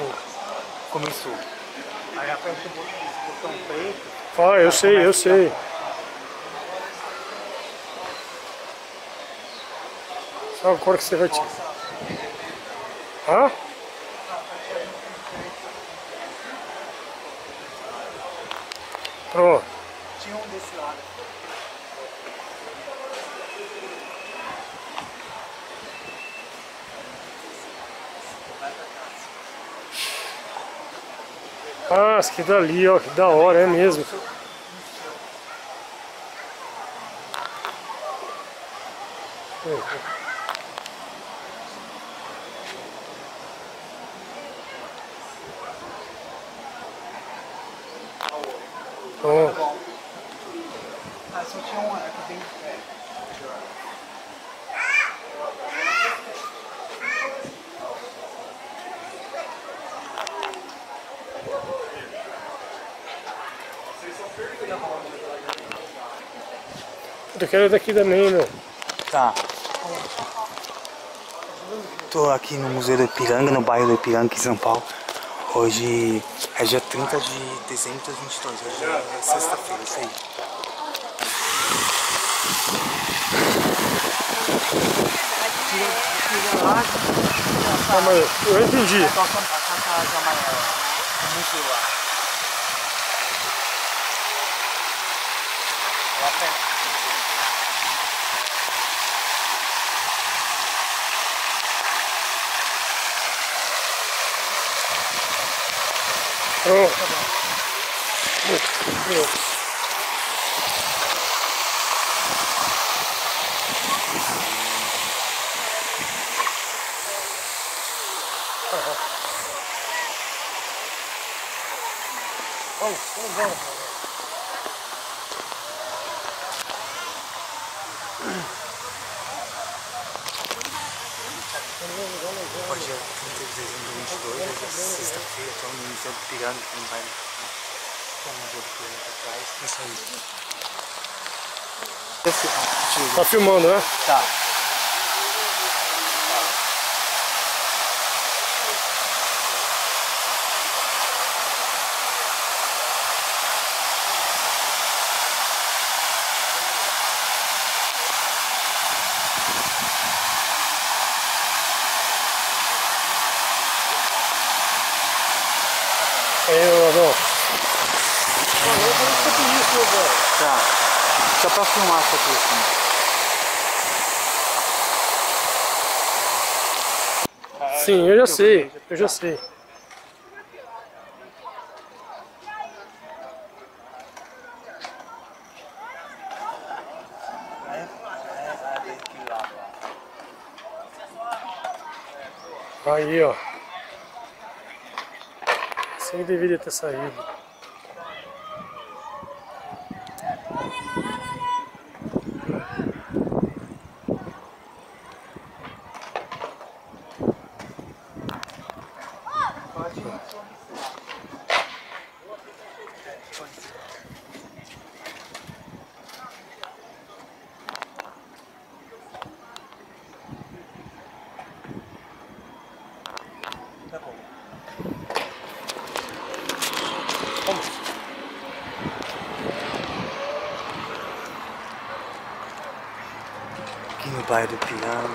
Sim. Começou. Aí aperta esse botão preto. Ah, eu sei, eu sei. Só a cor que você vai tirar. Hã? Pronto. Tinha um desse lado. Ah, esse aqui dali, ó, que da hora, é mesmo. Pronto. Ah, só tinha um aqui bem. Eu quero daqui também, meu. Tá. Tô aqui no Museu do Ipiranga, no bairro do Ipiranga, aqui em São Paulo. Hoje é dia 30 de dezembro de 2022, hoje é sexta-feira, isso aí. Calma aí, eu entendi. Toca a casa amarela, o museu lá. Lá perto. Pronto. Pronto. Vamos. Hoje é 30 de dezembro de 2022, hoje é sexta-feira, estou no Museu do Ipiranga, que não vai no Museu do Ipiranga atrás. Isso aí. Tá filmando, né? Tá. Aí, Ladrão. Tá. Só pra filmar essa aqui assim. Sim, eu já sei, eu já sei. Aí, ó. Assim deveria ter saído. Tá bom. Aqui no bairro do Ipiranga,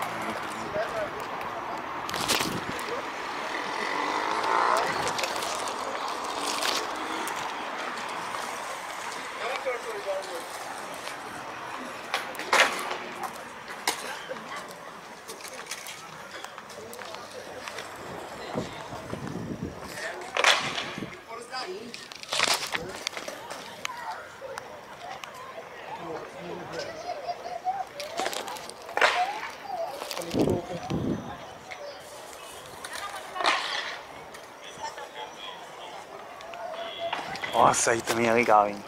Nossa, aí também é legal, hein?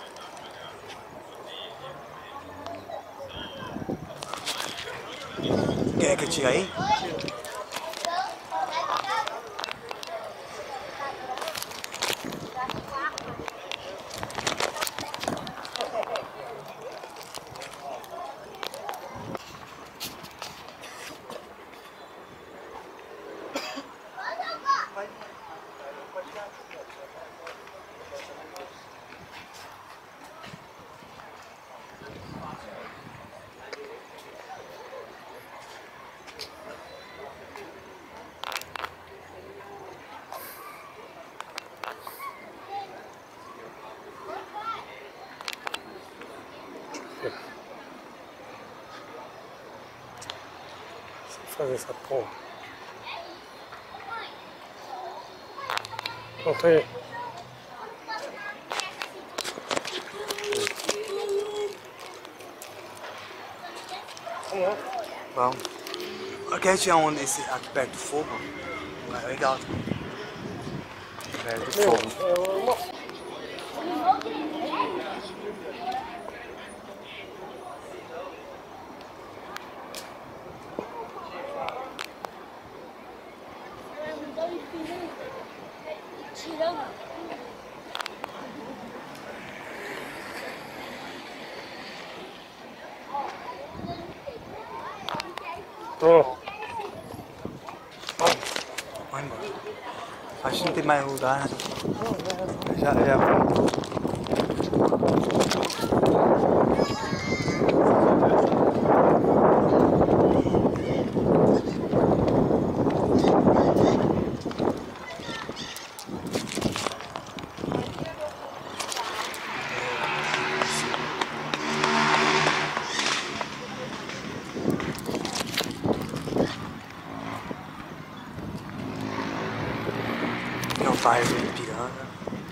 Quer que eu tire aí? Vai. fazer essa porra. Pronto aí. Vamos lá. Vamos. Aqui a gente é onde aqui perto do fogo. É legal. Perto do fogo. É uma... Pronto. Vai embora. Acho que não tem mais lugar, né? Já. É o bairro do Ipiranga.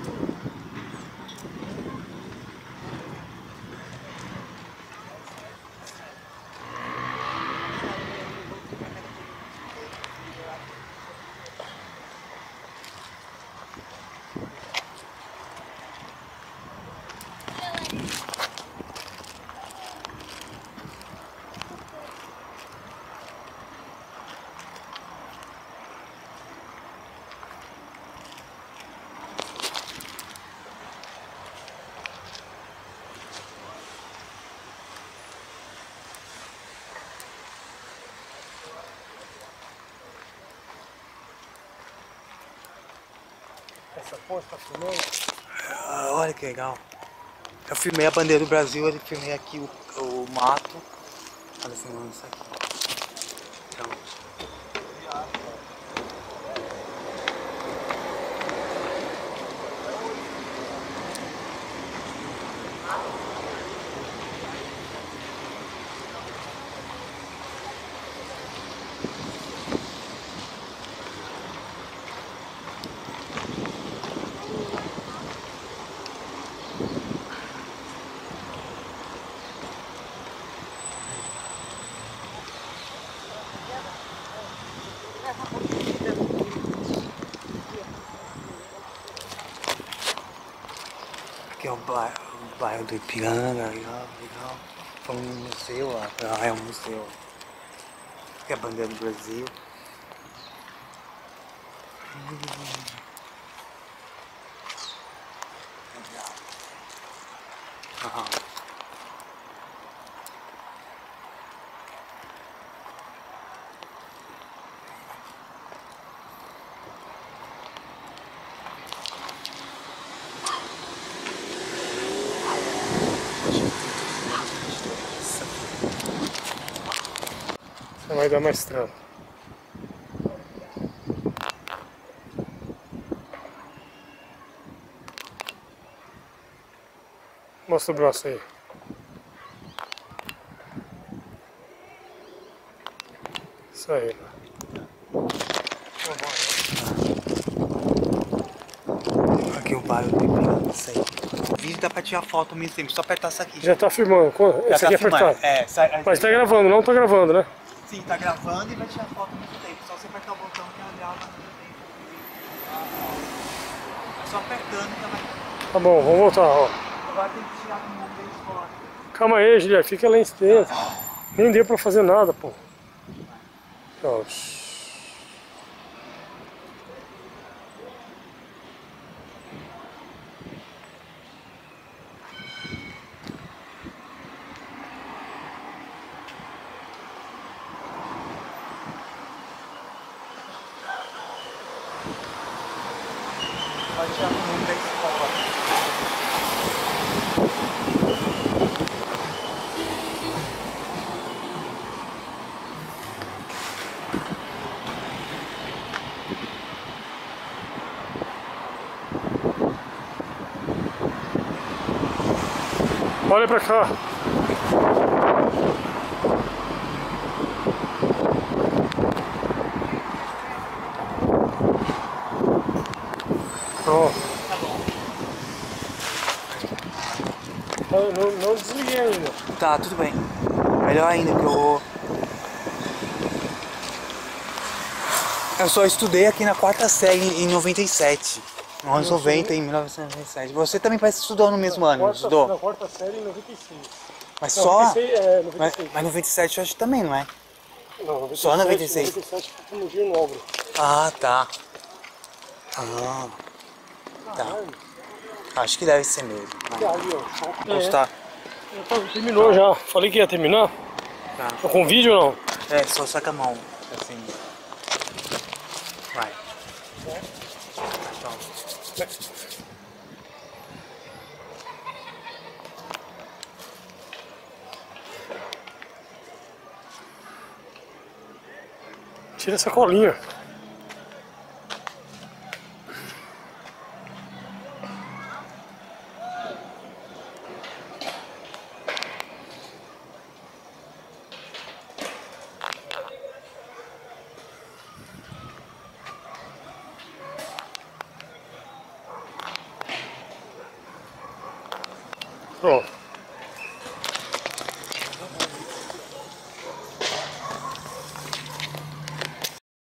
Essa porra tá filmando? Olha que legal. Eu filmei a bandeira do Brasil, eu filmei aqui o mato. Olha assim, isso aqui. Então, aqui é o bairro do Ipiranga, legal. Foi um museu lá. Ah, é um museu. Aqui é a bandeira do Brasil. Legal. Aham. Você vai dar mais trampo. Mostra o braço aí. Isso aí. Aqui o bairro do Ipiranga, isso aí. O vídeo dá pra tirar foto ao mesmo tempo, só apertar isso aqui. Já tá filmando. Já Esse tá aqui é filmando. apertado. É, sai, Mas tá gravando, não tá gravando, né? Sim, tá gravando e vai tirar foto ao mesmo tempo. Só você apertar o botão que ela grava ao mesmo tempo. É só apertando que ela vai. Tá bom, vamos voltar, ó. Agora tem que tirar com um vez fora. Calma aí, Julia, fica lá em dentro. Nem deu pra fazer nada, pô. Ó. Vai tirar com um vez fora. Olha pra cá. Pronto. Não desliguei ainda. Tá, tudo bem. Melhor ainda que eu só estudei aqui na quarta série em 97. Nos anos 90, em 1997. Você também parece que estudou no mesmo ano, não estudou? Na quarta série em 96. Mas Não, só... 96, é, 96. Mas 97 eu acho também, não é? Não, 97, só 96. 97 foi no Giro Nobre. Ah, tá. Ah, tá. Acho que deve ser mesmo. Tá. Terminou já. Falei que ia terminar. Tá. Tô com vídeo ou não? É, só saca a mão. Assim. Vai. Tira essa colinha. Pronto.